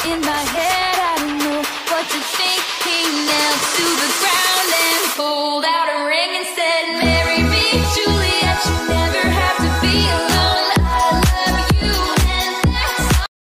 in my head. I don't know what to think. He